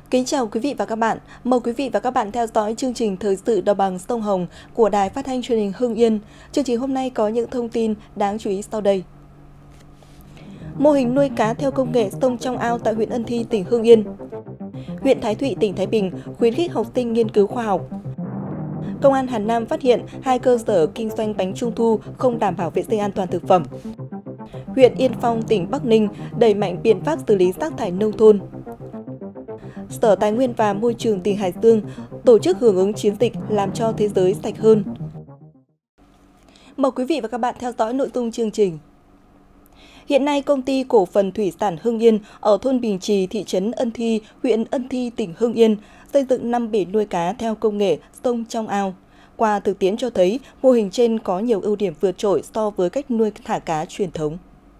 Kính chào quý vị và các bạn. Mời quý vị và các bạn theo dõi chương trình Thời sự Đồng bằng Sông Hồng của Đài Phát thanh Truyền hình Hưng Yên. Chương trình hôm nay có những thông tin đáng chú ý sau đây. Mô hình nuôi cá theo công nghệ sông trong ao tại huyện Ân Thi, tỉnh Hưng Yên. Huyện Thái Thụy, tỉnh Thái Bình khuyến khích học sinh nghiên cứu khoa học. Công an Hà Nam phát hiện 2 cơ sở kinh doanh bánh trung thu không đảm bảo vệ sinh an toàn thực phẩm. Huyện Yên Phong, tỉnh Bắc Ninh đẩy mạnh biện pháp xử lý rác thải nông thôn. Sở Tài nguyên và Môi trường tỉnh Hải Dương tổ chức hưởng ứng chiến dịch làm cho thế giới sạch hơn. Mời quý vị và các bạn theo dõi nội dung chương trình. Hiện nay, Công ty Cổ phần Thủy sản Hưng Yên ở thôn Bình Trì, thị trấn Ân Thi, huyện Ân Thi, tỉnh Hưng Yên xây dựng 5 bể nuôi cá theo công nghệ sông trong ao. Qua thực tiễn cho thấy, mô hình trên có nhiều ưu điểm vượt trội so với cách nuôi thả cá truyền thống.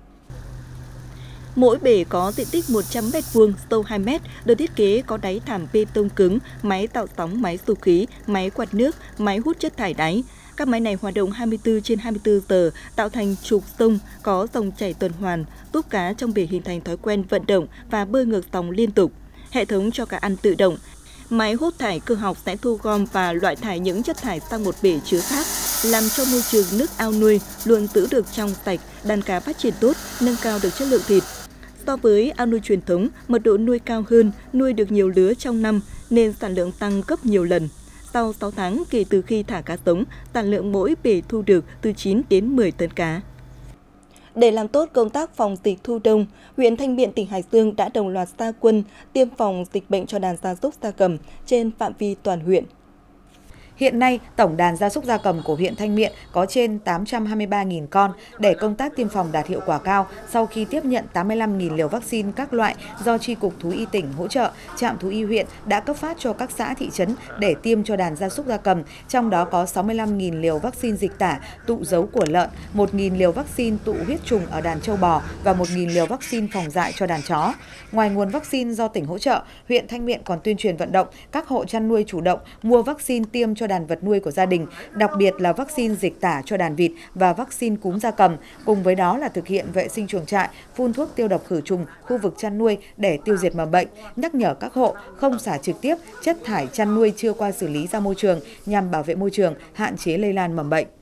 Mỗi bể có diện tích 100 m², sâu 2 m, được thiết kế có đáy thảm bê tông cứng, máy tạo sóng, máy xục khí, máy quạt nước, máy hút chất thải đáy. Các máy này hoạt động 24/24 giờ, tạo thành trục sông có dòng chảy tuần hoàn, giúp cá trong bể hình thành thói quen vận động và bơi ngược dòng liên tục. Hệ thống cho cá ăn tự động. Máy hút thải cơ học sẽ thu gom và loại thải những chất thải sang một bể chứa khác, làm cho môi trường nước ao nuôi luôn giữ được trong sạch, đàn cá phát triển tốt, nâng cao được chất lượng thịt. So với ao nuôi truyền thống, mật độ nuôi cao hơn, nuôi được nhiều lứa trong năm nên sản lượng tăng gấp nhiều lần. Sau 6 tháng kể từ khi thả cá sống, sản lượng mỗi bể thu được từ 9 đến 10 tấn cá. Để làm tốt công tác phòng dịch thu đông, huyện Thanh Miện, tỉnh Hải Dương đã đồng loạt ra quân tiêm phòng dịch bệnh cho đàn gia súc gia cầm trên phạm vi toàn huyện. Hiện nay, tổng đàn gia súc gia cầm của huyện Thanh Miện có trên 823.000 con. Để công tác tiêm phòng đạt hiệu quả cao, sau khi tiếp nhận 85.000 liều vaccine các loại do Chi cục Thú y tỉnh hỗ trợ, trạm thú y huyện đã cấp phát cho các xã thị trấn để tiêm cho đàn gia súc gia cầm, trong đó có 65.000 liều vaccine dịch tả, tụ dấu của lợn, 1.000 liều vaccine tụ huyết trùng ở đàn trâu bò và 1.000 liều vaccine phòng dại cho đàn chó. Ngoài nguồn vaccine do tỉnh hỗ trợ, huyện Thanh Miện còn tuyên truyền vận động các hộ chăn nuôi chủ động mua vaccine tiêm cho đàn vật nuôi của gia đình, đặc biệt là vaccine dịch tả cho đàn vịt và vaccine cúm gia cầm. Cùng với đó là thực hiện vệ sinh chuồng trại, phun thuốc tiêu độc khử trùng khu vực chăn nuôi để tiêu diệt mầm bệnh, nhắc nhở các hộ không xả trực tiếp chất thải chăn nuôi chưa qua xử lý ra môi trường nhằm bảo vệ môi trường, hạn chế lây lan mầm bệnh.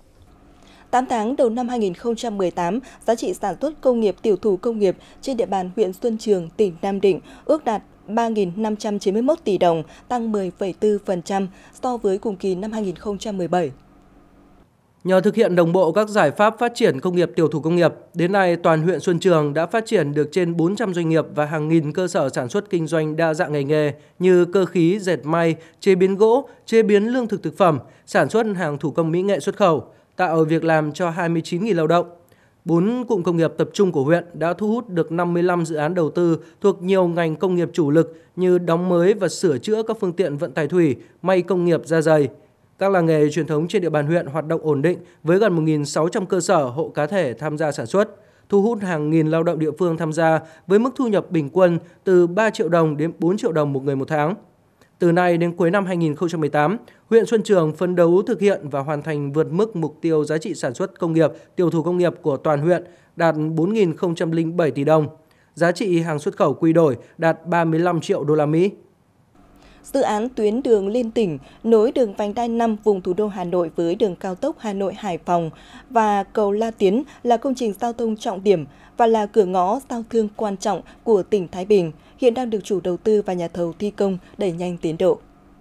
8 tháng đầu năm 2018, giá trị sản xuất công nghiệp tiểu thủ công nghiệp trên địa bàn huyện Xuân Trường, tỉnh Nam Định ước đạt 3.591 tỷ đồng, tăng 10,4% so với cùng kỳ năm 2017. Nhờ thực hiện đồng bộ các giải pháp phát triển công nghiệp tiểu thủ công nghiệp, đến nay toàn huyện Xuân Trường đã phát triển được trên 400 doanh nghiệp và hàng nghìn cơ sở sản xuất kinh doanh đa dạng ngành nghề như cơ khí, dệt may, chế biến gỗ, chế biến lương thực thực phẩm, sản xuất hàng thủ công mỹ nghệ xuất khẩu, tạo việc làm cho 29.000 lao động. 4 cụm công nghiệp tập trung của huyện đã thu hút được 55 dự án đầu tư thuộc nhiều ngành công nghiệp chủ lực như đóng mới và sửa chữa các phương tiện vận tải thủy, may công nghiệp da giày. Các làng nghề truyền thống trên địa bàn huyện hoạt động ổn định với gần 1.600 cơ sở hộ cá thể tham gia sản xuất, thu hút hàng nghìn lao động địa phương tham gia với mức thu nhập bình quân từ 3 triệu đồng đến 4 triệu đồng một người một tháng. Từ nay đến cuối năm 2018, huyện Xuân Trường phấn đấu thực hiện và hoàn thành vượt mức mục tiêu giá trị sản xuất công nghiệp, tiểu thủ công nghiệp của toàn huyện đạt 4.007 tỷ đồng. Giá trị hàng xuất khẩu quy đổi đạt 35 triệu đô la Mỹ. Dự án tuyến đường liên tỉnh nối đường vành đai 5 vùng thủ đô Hà Nội với đường cao tốc Hà Nội - Hải Phòng và cầu La Tiến là công trình giao thông trọng điểm và là cửa ngõ giao thương quan trọng của tỉnh Thái Bình, hiện đang được chủ đầu tư và nhà thầu thi công đẩy nhanh tiến độ.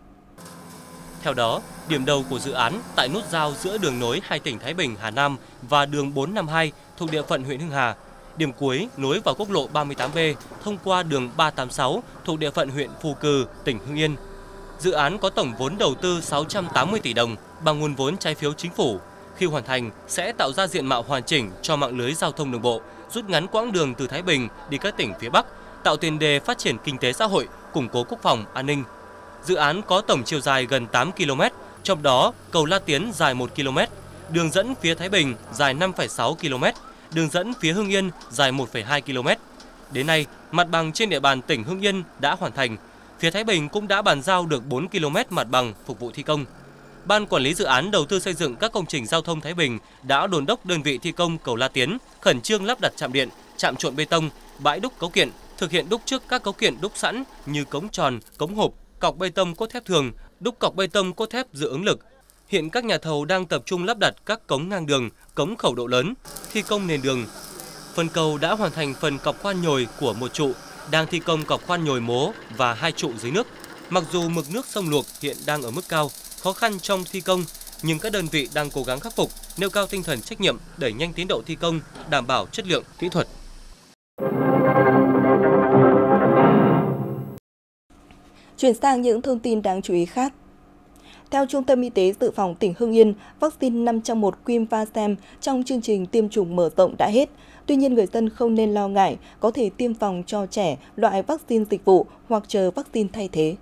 Theo đó, điểm đầu của dự án tại nút giao giữa đường nối hai tỉnh Thái Bình, Hà Nam và đường 452 thuộc địa phận huyện Hưng Hà. Điểm cuối nối vào quốc lộ 38B thông qua đường 386 thuộc địa phận huyện Phù Cừ, tỉnh Hưng Yên. Dự án có tổng vốn đầu tư 680 tỷ đồng bằng nguồn vốn trái phiếu chính phủ. Khi hoàn thành sẽ tạo ra diện mạo hoàn chỉnh cho mạng lưới giao thông đường bộ, rút ngắn quãng đường từ Thái Bình đi các tỉnh phía Bắc, tạo tiền đề phát triển kinh tế xã hội, củng cố quốc phòng, an ninh. Dự án có tổng chiều dài gần 8 km, trong đó cầu La Tiến dài 1 km, đường dẫn phía Thái Bình dài 5,6 km, đường dẫn phía Hưng Yên dài 1,2 km. Đến nay, mặt bằng trên địa bàn tỉnh Hưng Yên đã hoàn thành. Phía Thái Bình cũng đã bàn giao được 4 km mặt bằng phục vụ thi công. Ban quản lý dự án đầu tư xây dựng các công trình giao thông Thái Bình đã đôn đốc đơn vị thi công cầu La Tiến khẩn trương lắp đặt trạm điện, trạm trộn bê tông, bãi đúc cấu kiện, thực hiện đúc trước các cấu kiện đúc sẵn như cống tròn, cống hộp, cọc bê tông cốt thép thường, đúc cọc bê tông cốt thép dự ứng lực. Hiện các nhà thầu đang tập trung lắp đặt các cống ngang đường, cống khẩu độ lớn, thi công nền đường. Phần cầu đã hoàn thành phần cọc khoan nhồi của một trụ, đang thi công cọc khoan nhồi mố và 2 trụ dưới nước. Mặc dù mực nước sông Luộc hiện đang ở mức cao, khó khăn trong thi công, nhưng các đơn vị đang cố gắng khắc phục, nêu cao tinh thần trách nhiệm, đẩy nhanh tiến độ thi công, đảm bảo chất lượng kỹ thuật. Chuyển sang những thông tin đáng chú ý khác. Theo Trung tâm Y tế Dự phòng tỉnh Hưng Yên, vaccine 5 trong 1 Quinvasem trong chương trình tiêm chủng mở rộng đã hết. Tuy nhiên, người dân không nên lo ngại, có thể tiêm phòng cho trẻ loại vaccine dịch vụ hoặc chờ vaccine thay thế.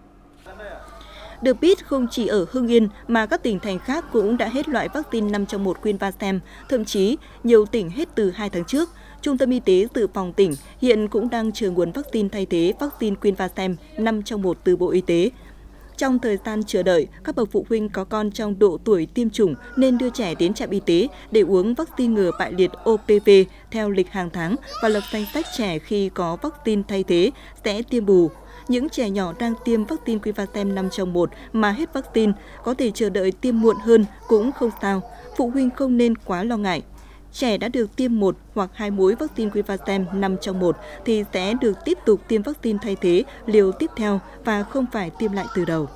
Được biết, không chỉ ở Hưng Yên mà các tỉnh thành khác cũng đã hết loại vaccine 5 trong 1 Quinvasem, thậm chí nhiều tỉnh hết từ 2 tháng trước. Trung tâm Y tế Dự phòng tỉnh hiện cũng đang chờ nguồn vaccine thay thế vaccine Quinvasem 5 trong 1 từ Bộ Y tế. Trong thời gian chờ đợi, các bậc phụ huynh có con trong độ tuổi tiêm chủng nên đưa trẻ đến trạm y tế để uống vaccine ngừa bại liệt OPV theo lịch hàng tháng và lập danh sách trẻ khi có vaccine thay thế sẽ tiêm bù. Những trẻ nhỏ đang tiêm vaccine Quinvasem 5 trong 1 mà hết vaccine có thể chờ đợi tiêm muộn hơn cũng không sao. Phụ huynh không nên quá lo ngại. Trẻ đã được tiêm 1 hoặc 2 mũi vaccine Quinvasem 5 trong 1 thì sẽ được tiếp tục tiêm vaccine thay thế liều tiếp theo và không phải tiêm lại từ đầu.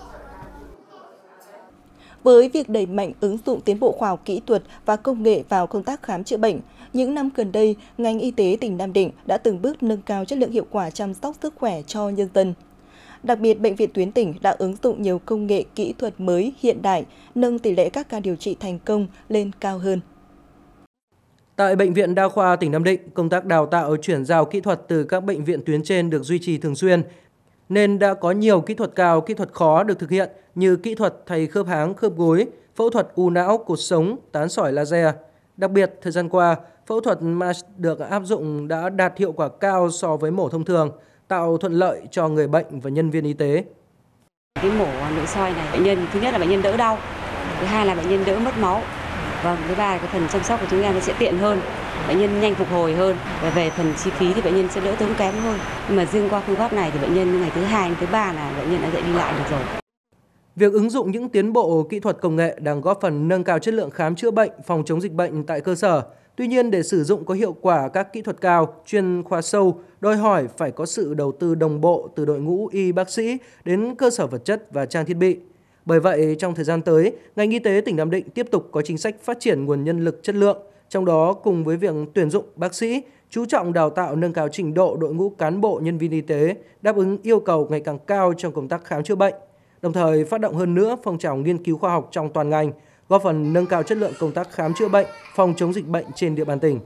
Với việc đẩy mạnh ứng dụng tiến bộ khoa học kỹ thuật và công nghệ vào công tác khám chữa bệnh, những năm gần đây, ngành y tế tỉnh Nam Định đã từng bước nâng cao chất lượng hiệu quả chăm sóc sức khỏe cho nhân dân. Đặc biệt, Bệnh viện Tuyến tỉnh đã ứng dụng nhiều công nghệ kỹ thuật mới hiện đại, nâng tỷ lệ các ca điều trị thành công lên cao hơn. Tại Bệnh viện Đa khoa tỉnh Nam Định, công tác đào tạo chuyển giao kỹ thuật từ các bệnh viện tuyến trên được duy trì thường xuyên, nên đã có nhiều kỹ thuật cao, kỹ thuật khó được thực hiện như kỹ thuật thay khớp háng, khớp gối, phẫu thuật u não, cột sống, tán sỏi laser. Đặc biệt, thời gian qua, phẫu thuật MASH được áp dụng đã đạt hiệu quả cao so với mổ thông thường, tạo thuận lợi cho người bệnh và nhân viên y tế. Cái mổ nội soi này, bệnh nhân thứ nhất là bệnh nhân đỡ đau, thứ hai là bệnh nhân đỡ mất máu. Vâng, thứ ba cái phần chăm sóc của chúng em nó sẽ tiện hơn, bệnh nhân nhanh phục hồi hơn, và về phần chi phí thì bệnh nhân sẽ đỡ tốn kém hơn. Nhưng mà riêng qua phương pháp này thì bệnh nhân ngày thứ 2 đến thứ 3 là bệnh nhân đã dậy đi lại được rồi. Việc ứng dụng những tiến bộ kỹ thuật công nghệ đang góp phần nâng cao chất lượng khám chữa bệnh, phòng chống dịch bệnh tại cơ sở. Tuy nhiên, để sử dụng có hiệu quả các kỹ thuật cao, chuyên khoa sâu, đòi hỏi phải có sự đầu tư đồng bộ từ đội ngũ y bác sĩ đến cơ sở vật chất và trang thiết bị. Bởi vậy, trong thời gian tới, ngành y tế tỉnh Nam Định tiếp tục có chính sách phát triển nguồn nhân lực chất lượng, trong đó cùng với việc tuyển dụng bác sĩ, chú trọng đào tạo nâng cao trình độ đội ngũ cán bộ nhân viên y tế, đáp ứng yêu cầu ngày càng cao trong công tác khám chữa bệnh, đồng thời phát động hơn nữa phong trào nghiên cứu khoa học trong toàn ngành, góp phần nâng cao chất lượng công tác khám chữa bệnh, phòng chống dịch bệnh trên địa bàn tỉnh.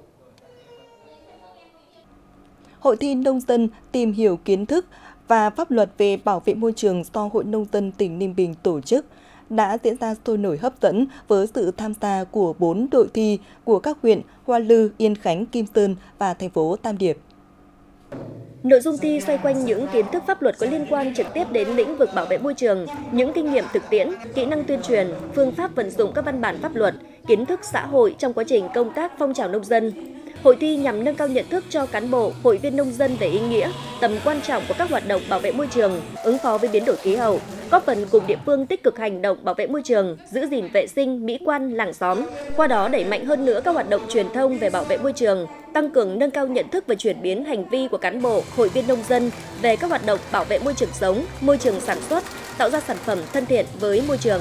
Hội thi nông dân tìm hiểu kiến thức và pháp luật về bảo vệ môi trường do Hội Nông dân tỉnh Ninh Bình tổ chức đã diễn ra sôi nổi hấp dẫn với sự tham gia của 4 đội thi của các huyện Hoa Lư, Yên Khánh, Kim Sơn và thành phố Tam Điệp. Nội dung thi xoay quanh những kiến thức pháp luật có liên quan trực tiếp đến lĩnh vực bảo vệ môi trường, những kinh nghiệm thực tiễn, kỹ năng tuyên truyền, phương pháp vận dụng các văn bản pháp luật, kiến thức xã hội trong quá trình công tác phong trào nông dân. Hội thi nhằm nâng cao nhận thức cho cán bộ, hội viên nông dân về ý nghĩa, tầm quan trọng của các hoạt động bảo vệ môi trường, ứng phó với biến đổi khí hậu, góp phần cùng địa phương tích cực hành động bảo vệ môi trường, giữ gìn vệ sinh, mỹ quan làng xóm, qua đó đẩy mạnh hơn nữa các hoạt động truyền thông về bảo vệ môi trường, tăng cường nâng cao nhận thức và chuyển biến hành vi của cán bộ, hội viên nông dân về các hoạt động bảo vệ môi trường sống, môi trường sản xuất, tạo ra sản phẩm thân thiện với môi trường.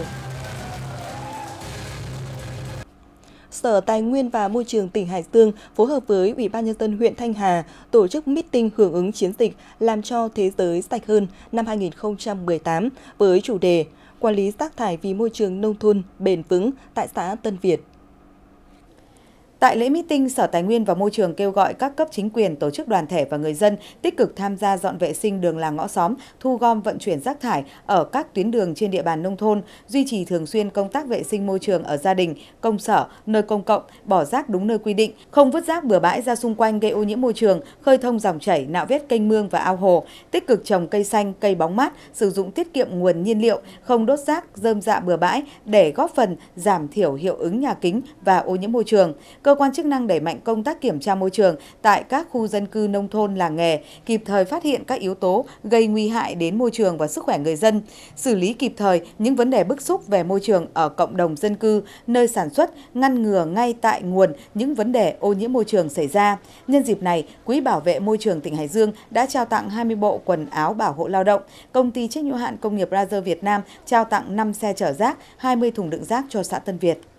Sở Tài nguyên và Môi trường tỉnh Hải Dương phối hợp với Ủy ban Nhân dân huyện Thanh Hà tổ chức meeting hưởng ứng chiến dịch Làm cho thế giới sạch hơn năm 2018 với chủ đề Quản lý rác thải vì môi trường nông thôn bền vững tại xã Tân Việt. Tại lễ meeting, Sở Tài nguyên và Môi trường kêu gọi các cấp chính quyền, tổ chức đoàn thể và người dân tích cực tham gia dọn vệ sinh đường làng ngõ xóm, thu gom vận chuyển rác thải ở các tuyến đường trên địa bàn nông thôn, duy trì thường xuyên công tác vệ sinh môi trường ở gia đình, công sở, nơi công cộng, bỏ rác đúng nơi quy định, không vứt rác bừa bãi ra xung quanh gây ô nhiễm môi trường, khơi thông dòng chảy, nạo vét kênh mương và ao hồ, tích cực trồng cây xanh, cây bóng mát, sử dụng tiết kiệm nguồn nhiên liệu, không đốt rác, rơm rạ bừa bãi để góp phần giảm thiểu hiệu ứng nhà kính và ô nhiễm môi trường. cơ quan chức năng đẩy mạnh công tác kiểm tra môi trường tại các khu dân cư nông thôn làng nghề, kịp thời phát hiện các yếu tố gây nguy hại đến môi trường và sức khỏe người dân, xử lý kịp thời những vấn đề bức xúc về môi trường ở cộng đồng dân cư, nơi sản xuất, ngăn ngừa ngay tại nguồn những vấn đề ô nhiễm môi trường xảy ra. Nhân dịp này, Quỹ Bảo vệ Môi trường tỉnh Hải Dương đã trao tặng 20 bộ quần áo bảo hộ lao động. Công ty trách nhiệm hữu hạn Công nghiệp Razer Việt Nam trao tặng 5 xe chở rác, 20 thùng đựng rác cho xã Tân Việt.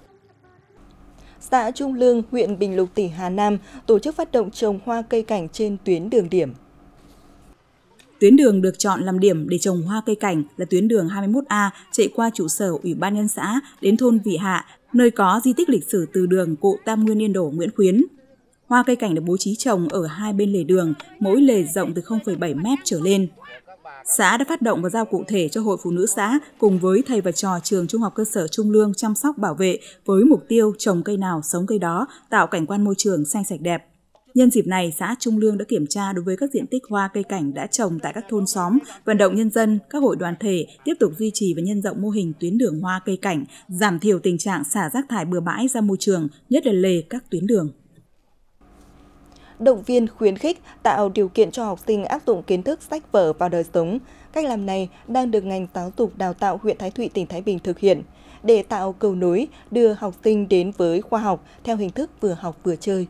Xã Trung Lương, huyện Bình Lục, tỉnh Hà Nam tổ chức phát động trồng hoa cây cảnh trên tuyến đường điểm. Tuyến đường được chọn làm điểm để trồng hoa cây cảnh là tuyến đường 21A chạy qua trụ sở Ủy ban nhân xã đến thôn Vị Hạ, nơi có di tích lịch sử từ đường cụ Tam Nguyên Yên Đổ Nguyễn Khuyến. Hoa cây cảnh được bố trí trồng ở hai bên lề đường, mỗi lề rộng từ 0,7 m trở lên. Xã đã phát động và giao cụ thể cho Hội Phụ nữ xã cùng với thầy và trò trường Trung học cơ sở Trung Lương chăm sóc bảo vệ với mục tiêu trồng cây nào sống cây đó, tạo cảnh quan môi trường xanh sạch đẹp. Nhân dịp này, xã Trung Lương đã kiểm tra đối với các diện tích hoa cây cảnh đã trồng tại các thôn xóm, vận động nhân dân, các hội đoàn thể tiếp tục duy trì và nhân rộng mô hình tuyến đường hoa cây cảnh, giảm thiểu tình trạng xả rác thải bừa bãi ra môi trường, nhất là lề các tuyến đường. Động viên, khuyến khích, tạo điều kiện cho học sinh áp dụng kiến thức sách vở vào đời sống. Cách làm này đang được ngành giáo dục đào tạo huyện Thái Thụy, tỉnh Thái Bình thực hiện để tạo cầu nối, đưa học sinh đến với khoa học theo hình thức vừa học vừa chơi.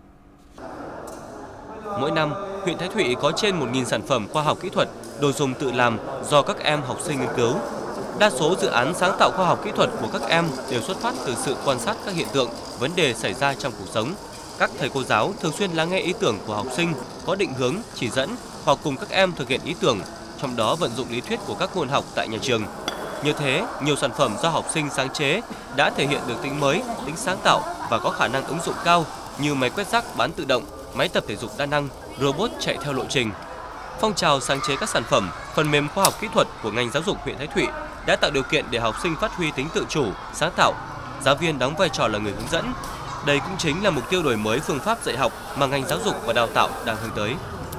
Mỗi năm, huyện Thái Thụy có trên 1.000 sản phẩm khoa học kỹ thuật, đồ dùng tự làm do các em học sinh nghiên cứu. Đa số dự án sáng tạo khoa học kỹ thuật của các em đều xuất phát từ sự quan sát các hiện tượng, vấn đề xảy ra trong cuộc sống. Các thầy cô giáo thường xuyên lắng nghe ý tưởng của học sinh, có định hướng, chỉ dẫn hoặc cùng các em thực hiện ý tưởng, trong đó vận dụng lý thuyết của các môn học tại nhà trường. Như thế, nhiều sản phẩm do học sinh sáng chế đã thể hiện được tính mới, tính sáng tạo và có khả năng ứng dụng cao như máy quét rác bán tự động, máy tập thể dục đa năng, robot chạy theo lộ trình. Phong trào sáng chế các sản phẩm, phần mềm khoa học kỹ thuật của ngành giáo dục huyện Thái Thụy đã tạo điều kiện để học sinh phát huy tính tự chủ, sáng tạo. Giáo viên đóng vai trò là người hướng dẫn. Đây cũng chính là mục tiêu đổi mới phương pháp dạy học mà ngành giáo dục và đào tạo đang hướng tới.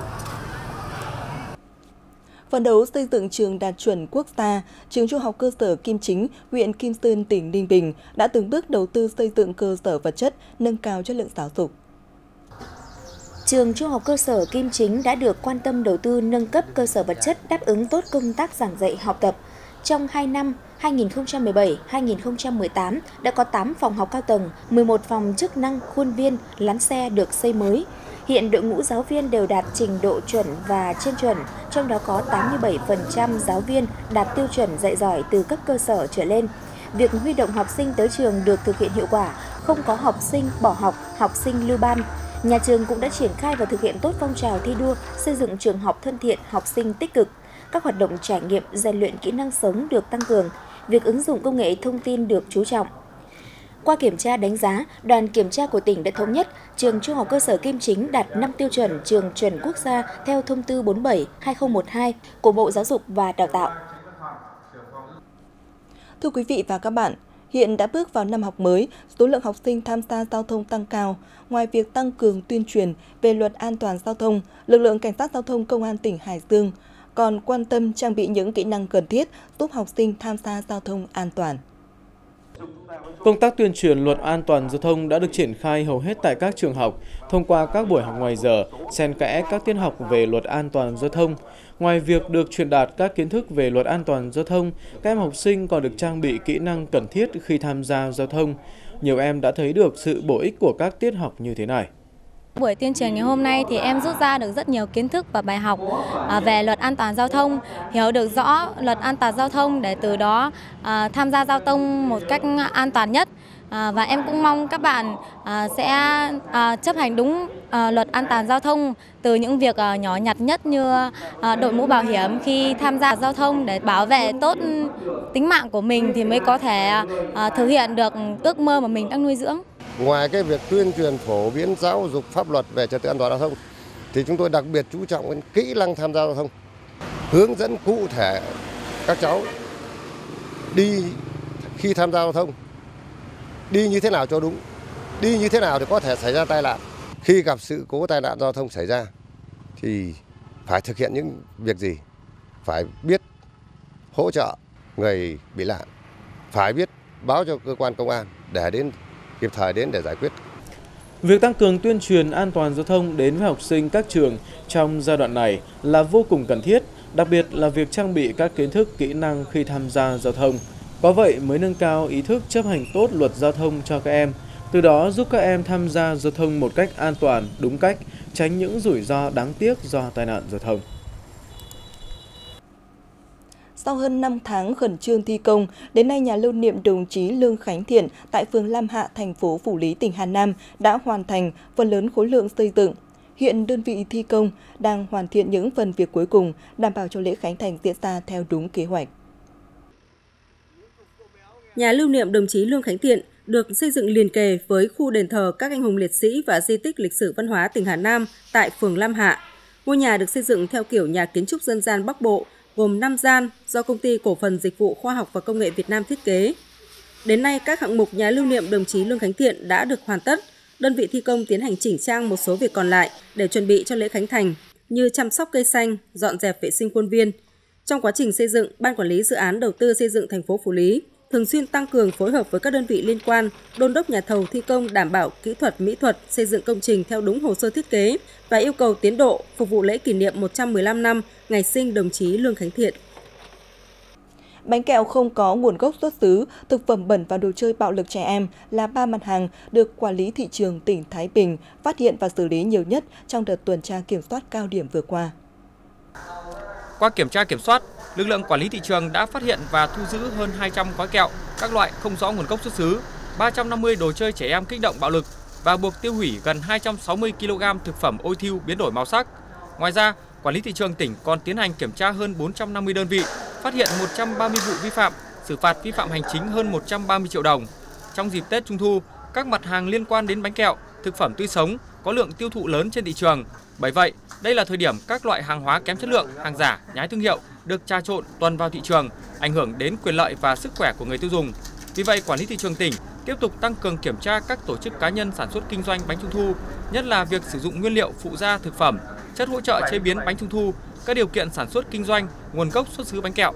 Phấn đấu xây dựng trường đạt chuẩn quốc gia, trường Trung học cơ sở Kim Chính, huyện Kim Sơn, tỉnh Ninh Bình đã từng bước đầu tư xây dựng cơ sở vật chất, nâng cao chất lượng giáo dục. Trường Trung học cơ sở Kim Chính đã được quan tâm đầu tư nâng cấp cơ sở vật chất đáp ứng tốt công tác giảng dạy học tập. Trong 2 năm 2017-2018 đã có 8 phòng học cao tầng, 11 phòng chức năng, khuôn viên, lán xe được xây mới. Hiện đội ngũ giáo viên đều đạt trình độ chuẩn và trên chuẩn, trong đó có 87% giáo viên đạt tiêu chuẩn dạy giỏi từ cấp cơ sở trở lên. Việc huy động học sinh tới trường được thực hiện hiệu quả, không có học sinh bỏ học, học sinh lưu ban. Nhà trường cũng đã triển khai và thực hiện tốt phong trào thi đua xây dựng trường học thân thiện, học sinh tích cực. Các hoạt động trải nghiệm, rèn luyện kỹ năng sống được tăng cường, việc ứng dụng công nghệ thông tin được chú trọng. Qua kiểm tra đánh giá, đoàn kiểm tra của tỉnh đã thống nhất trường Trung học cơ sở Kim Chính đạt 5 tiêu chuẩn trường chuẩn quốc gia theo thông tư 47/2012 của Bộ Giáo dục và Đào tạo. Thưa quý vị và các bạn, hiện đã bước vào năm học mới, số lượng học sinh tham gia giao thông tăng cao. Ngoài việc tăng cường tuyên truyền về luật an toàn giao thông, lực lượng cảnh sát giao thông công an tỉnh Hải Dương còn quan tâm trang bị những kỹ năng cần thiết giúp học sinh tham gia giao thông an toàn. Công tác tuyên truyền luật an toàn giao thông đã được triển khai hầu hết tại các trường học thông qua các buổi học ngoài giờ, xen kẽ các tiết học về luật an toàn giao thông. Ngoài việc được truyền đạt các kiến thức về luật an toàn giao thông, các em học sinh còn được trang bị kỹ năng cần thiết khi tham gia giao thông. Nhiều em đã thấy được sự bổ ích của các tiết học như thế này. Buổi tuyên truyền ngày hôm nay thì em rút ra được rất nhiều kiến thức và bài học về luật an toàn giao thông, hiểu được rõ luật an toàn giao thông để từ đó tham gia giao thông một cách an toàn nhất. Và em cũng mong các bạn sẽ chấp hành đúng luật an toàn giao thông từ những việc nhỏ nhặt nhất như đội mũ bảo hiểm khi tham gia giao thông để bảo vệ tốt tính mạng của mình thì mới có thể thực hiện được ước mơ mà mình đang nuôi dưỡng. Ngoài cái việc tuyên truyền phổ biến giáo dục pháp luật về trật tự an toàn giao thông thì chúng tôi đặc biệt chú trọng đến kỹ năng tham gia giao thông, hướng dẫn cụ thể các cháu đi khi tham gia giao thông, đi như thế nào cho đúng, đi như thế nào thì có thể xảy ra tai nạn. Khi gặp sự cố tai nạn giao thông xảy ra thì phải thực hiện những việc gì, phải biết hỗ trợ người bị nạn, phải biết báo cho cơ quan công an để kịp thời đến để giải quyết Việc tăng cường tuyên truyền an toàn giao thông đến với học sinh các trường trong giai đoạn này là vô cùng cần thiết, đặc biệt là việc trang bị các kiến thức, kỹ năng khi tham gia giao thông. Có vậy mới nâng cao ý thức chấp hành tốt luật giao thông cho các em, từ đó giúp các em tham gia giao thông một cách an toàn, đúng cách, tránh những rủi ro đáng tiếc do tai nạn giao thông. Sau hơn 5 tháng khẩn trương thi công, đến nay nhà lưu niệm đồng chí Lương Khánh Thiện tại phường Lam Hạ, thành phố Phủ Lý, tỉnh Hà Nam đã hoàn thành phần lớn khối lượng xây dựng. Hiện đơn vị thi công đang hoàn thiện những phần việc cuối cùng, đảm bảo cho lễ khánh thành diễn ra theo đúng kế hoạch. Nhà lưu niệm đồng chí Lương Khánh Thiện được xây dựng liền kề với khu đền thờ các anh hùng liệt sĩ và di tích lịch sử văn hóa tỉnh Hà Nam tại phường Lam Hạ. Ngôi nhà được xây dựng theo kiểu nhà kiến trúc dân gian Bắc Bộ, gồm 5 gian do Công ty Cổ phần Dịch vụ Khoa học và Công nghệ Việt Nam thiết kế. Đến nay, các hạng mục nhà lưu niệm đồng chí Lương Khánh Thiện đã được hoàn tất. Đơn vị thi công tiến hành chỉnh trang một số việc còn lại để chuẩn bị cho lễ khánh thành, như chăm sóc cây xanh, dọn dẹp vệ sinh khuôn viên. Trong quá trình xây dựng, Ban Quản lý Dự án Đầu tư xây dựng thành phố Phủ Lý thường xuyên tăng cường phối hợp với các đơn vị liên quan, đôn đốc nhà thầu thi công đảm bảo kỹ thuật, mỹ thuật, xây dựng công trình theo đúng hồ sơ thiết kế và yêu cầu tiến độ phục vụ lễ kỷ niệm 115 năm ngày sinh đồng chí Lương Khánh Thiện. Bánh kẹo không có nguồn gốc xuất xứ, thực phẩm bẩn và đồ chơi bạo lực trẻ em là 3 mặt hàng được Quản lý Thị trường tỉnh Thái Bình phát hiện và xử lý nhiều nhất trong đợt tuần tra kiểm soát cao điểm vừa qua. Qua kiểm tra kiểm soát, lực lượng quản lý thị trường đã phát hiện và thu giữ hơn 200 gói kẹo các loại không rõ nguồn gốc xuất xứ, 350 đồ chơi trẻ em kích động bạo lực và buộc tiêu hủy gần 260 kg thực phẩm ôi thiu biến đổi màu sắc. Ngoài ra, Quản lý thị trường tỉnh còn tiến hành kiểm tra hơn 450 đơn vị, phát hiện 130 vụ vi phạm, xử phạt vi phạm hành chính hơn 130 triệu đồng. Trong dịp Tết Trung thu, các mặt hàng liên quan đến bánh kẹo, thực phẩm tươi sống có lượng tiêu thụ lớn trên thị trường. Bởi vậy, đây là thời điểm các loại hàng hóa kém chất lượng, hàng giả, nhái thương hiệu được trà trộn tuần vào thị trường, ảnh hưởng đến quyền lợi và sức khỏe của người tiêu dùng. Vì vậy, Quản lý thị trường tỉnh tiếp tục tăng cường kiểm tra các tổ chức cá nhân sản xuất kinh doanh bánh trung thu, nhất là việc sử dụng nguyên liệu phụ gia thực phẩm, chất hỗ trợ chế biến bánh trung thu, các điều kiện sản xuất kinh doanh, nguồn gốc xuất xứ bánh kẹo.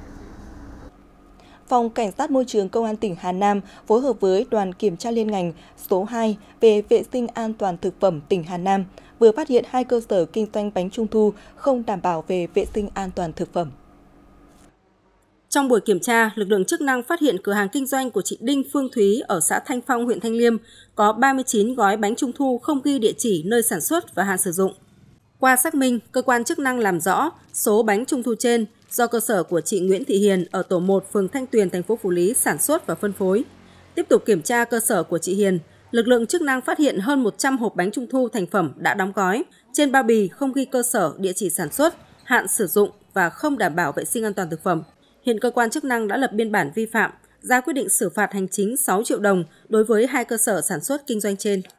Phòng Cảnh sát Môi trường Công an tỉnh Hà Nam phối hợp với đoàn kiểm tra liên ngành số 2 về vệ sinh an toàn thực phẩm tỉnh Hà Nam vừa phát hiện 2 cơ sở kinh doanh bánh trung thu không đảm bảo về vệ sinh an toàn thực phẩm. Trong buổi kiểm tra, lực lượng chức năng phát hiện cửa hàng kinh doanh của chị Đinh Phương Thúy ở xã Thanh Phong, huyện Thanh Liêm có 39 gói bánh trung thu không ghi địa chỉ nơi sản xuất và hạn sử dụng. Qua xác minh, cơ quan chức năng làm rõ số bánh trung thu trên do cơ sở của chị Nguyễn Thị Hiền ở tổ 1 phường Thanh Tuyền, thành phố Phủ Lý sản xuất và phân phối. Tiếp tục kiểm tra cơ sở của chị Hiền, lực lượng chức năng phát hiện hơn 100 hộp bánh trung thu thành phẩm đã đóng gói, trên bao bì không ghi cơ sở, địa chỉ sản xuất, hạn sử dụng và không đảm bảo vệ sinh an toàn thực phẩm. Hiện cơ quan chức năng đã lập biên bản vi phạm, ra quyết định xử phạt hành chính 6 triệu đồng đối với 2 cơ sở sản xuất kinh doanh trên.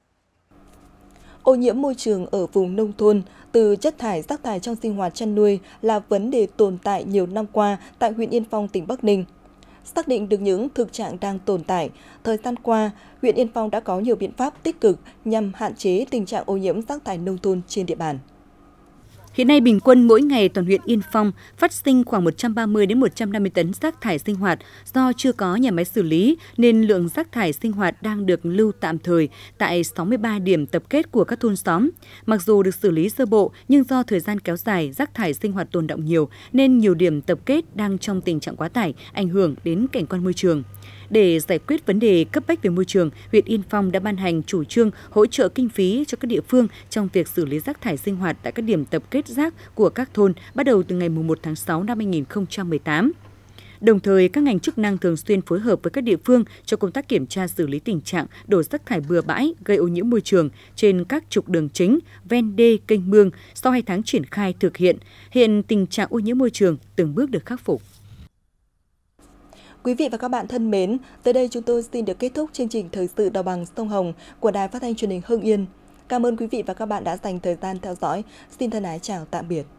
Ô nhiễm môi trường ở vùng nông thôn từ chất thải, rác thải trong sinh hoạt chăn nuôi là vấn đề tồn tại nhiều năm qua tại huyện Yên Phong, tỉnh Bắc Ninh. Xác định được những thực trạng đang tồn tại, thời gian qua, huyện Yên Phong đã có nhiều biện pháp tích cực nhằm hạn chế tình trạng ô nhiễm rác thải nông thôn trên địa bàn. Hiện nay, bình quân mỗi ngày toàn huyện Yên Phong phát sinh khoảng 130 đến 150 tấn rác thải sinh hoạt do chưa có nhà máy xử lý nên lượng rác thải sinh hoạt đang được lưu tạm thời tại 63 điểm tập kết của các thôn xóm. Mặc dù được xử lý sơ bộ nhưng do thời gian kéo dài, rác thải sinh hoạt tồn đọng nhiều nên nhiều điểm tập kết đang trong tình trạng quá tải, ảnh hưởng đến cảnh quan môi trường. Để giải quyết vấn đề cấp bách về môi trường, huyện Yên Phong đã ban hành chủ trương hỗ trợ kinh phí cho các địa phương trong việc xử lý rác thải sinh hoạt tại các điểm tập kết rác của các thôn bắt đầu từ ngày 1 tháng 6 năm 2018. Đồng thời, các ngành chức năng thường xuyên phối hợp với các địa phương cho công tác kiểm tra xử lý tình trạng đổ rác thải bừa bãi gây ô nhiễm môi trường trên các trục đường chính, ven đê, kênh mương. Sau 2 tháng triển khai thực hiện, hiện tình trạng ô nhiễm môi trường từng bước được khắc phục. Quý vị và các bạn thân mến, tới đây chúng tôi xin được kết thúc chương trình Thời sự Đồng bằng Sông Hồng của Đài Phát thanh Truyền hình Hưng Yên. Cảm ơn quý vị và các bạn đã dành thời gian theo dõi. Xin thân ái chào tạm biệt.